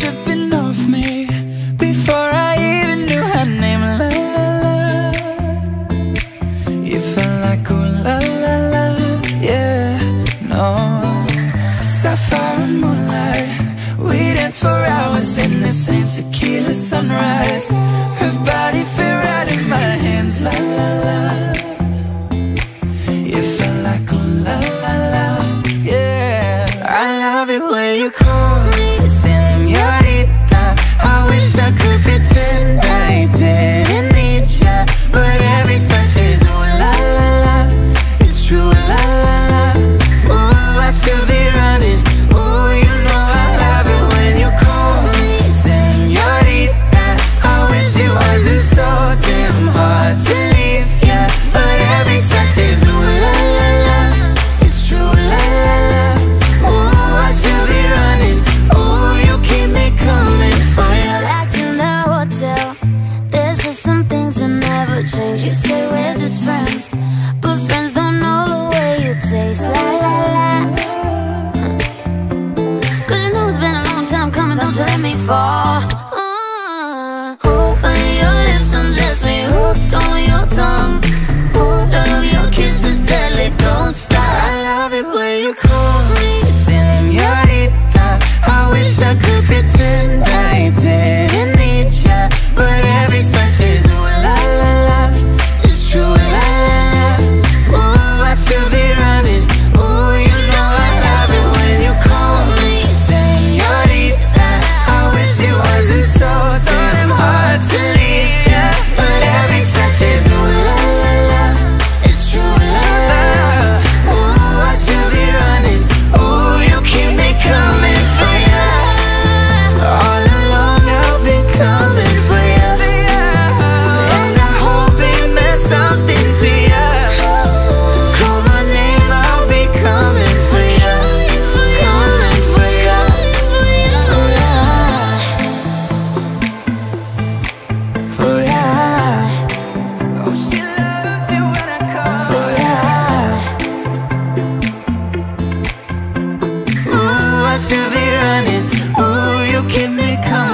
tripping off me before I even knew her name. La la la. You felt like ooh la la la. Yeah, no. Sapphire and moonlight, we danced for hours in the same tequila sunrise. Her body fit right in my hands. La la la. You felt like ooh la la la. Yeah, I love it when you call me Señorita. I wish I could pretend I didn't need ya, but every touch is ooh la la la. It's true la la la. Ooh, I should be running. Ooh, you know I love it when you call me Señorita. I wish it wasn't so damn hard to leave ya, but every touch is ooh la la la. It's true la la la. Ooh, I should be running. Ooh, you keep me coming for ya. Back in the hotel, there's just some things that never change. You say we're just friends, but friends don't know the way you taste. La la la. Cause you know it's been a long time coming, don't you let me fall. When your lips undress me, hooked on your tongue. Love your kisses deadly, don't stop. I love it when you call me Señorita. I wish I could pretend I didn't need ya, but every touch is ooh la la la. It's true la la la. Ooh, I should be running. Ooh, you know I love it when you call me Señorita. I wish it wasn't so damn hard to leave ya, but every touch is ooh la la la. It's true la la la. Ooh, I should be running. Ooh, you keep me coming for ya. All along I've been coming for ya, and I hope it meant something to ya. Call my name, I'll be coming for ya, coming for ya. For ya. Oh, she loves it when I call for ya. Ooh, I should be running. Ooh, you keep me coming.